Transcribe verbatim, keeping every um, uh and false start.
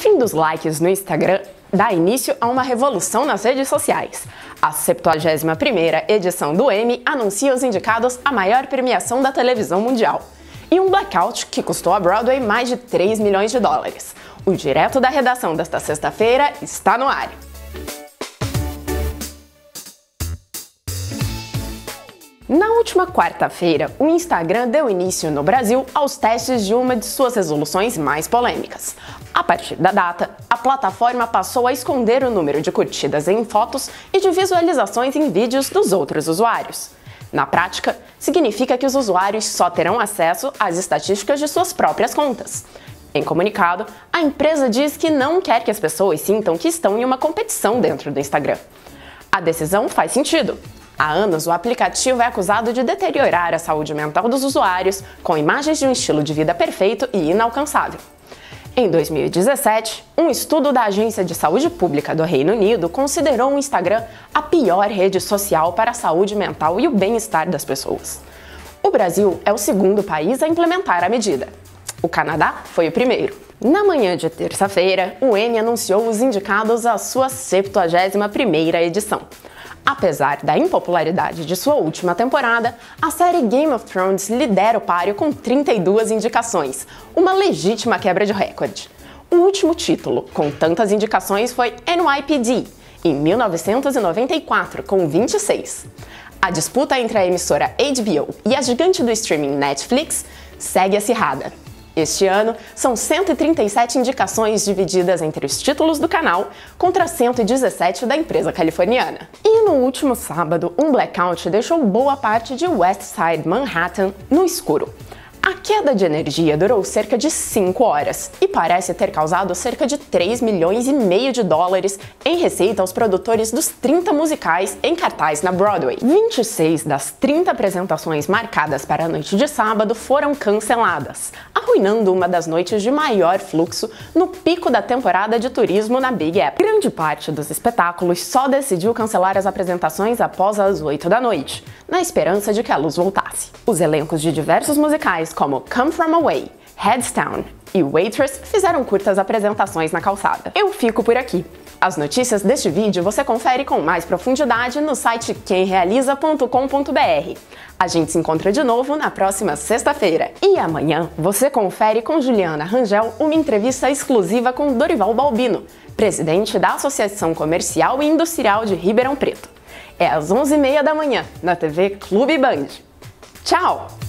fim dos likes no Instagram dá início a uma revolução nas redes sociais. A septuagésima primeira edição do Emmy anuncia os indicados à maior premiação da televisão mundial. E um blackout que custou à Broadway mais de três milhões de dólares. O Direto da Redação desta sexta-feira está no ar. Na última quarta-feira, o Instagram deu início no Brasil aos testes de uma de suas resoluções mais polêmicas. A partir da data, a plataforma passou a esconder o número de curtidas em fotos e de visualizações em vídeos dos outros usuários. Na prática, significa que os usuários só terão acesso às estatísticas de suas próprias contas. Em comunicado, a empresa diz que não quer que as pessoas sintam que estão em uma competição dentro do Instagram. A decisão faz sentido. Há anos, o aplicativo é acusado de deteriorar a saúde mental dos usuários com imagens de um estilo de vida perfeito e inalcançável. Em dois mil e dezessete, um estudo da Agência de Saúde Pública do Reino Unido considerou o Instagram a pior rede social para a saúde mental e o bem-estar das pessoas. O Brasil é o segundo país a implementar a medida. O Canadá foi o primeiro. Na manhã de terça-feira, o Emmy anunciou os indicados à sua septuagésima primeira edição. Apesar da impopularidade de sua última temporada, a série Game of Thrones lidera o páreo com trinta e duas indicações, uma legítima quebra de recorde. O último título com tantas indicações foi N Y P D, em mil novecentos e noventa e quatro, com vinte e seis. A disputa entre a emissora H B O e a gigante do streaming Netflix segue acirrada. Este ano, são cento e trinta e sete indicações divididas entre os títulos do canal contra cento e dezessete da empresa californiana. E no último sábado, um blackout deixou boa parte de West Side Manhattan no escuro. A queda de energia durou cerca de cinco horas e parece ter causado cerca de três milhões e meio de dólares em receita aos produtores dos trinta musicais em cartaz na Broadway. vinte e seis das trinta apresentações marcadas para a noite de sábado foram canceladas, arruinando uma das noites de maior fluxo no pico da temporada de turismo na Big Apple. Grande parte dos espetáculos só decidiu cancelar as apresentações após as oito da noite, na esperança de que a luz voltasse. Os elencos de diversos musicais como Come From Away, Heads Down e Waitress fizeram curtas apresentações na calçada. Eu fico por aqui. As notícias deste vídeo você confere com mais profundidade no site quem realiza ponto com ponto br. A gente se encontra de novo na próxima sexta-feira. E amanhã você confere com Juliana Rangel uma entrevista exclusiva com Dorival Balbino, presidente da Associação Comercial e Industrial de Ribeirão Preto. É às onze e meia da manhã, na T V Clube Band. Tchau!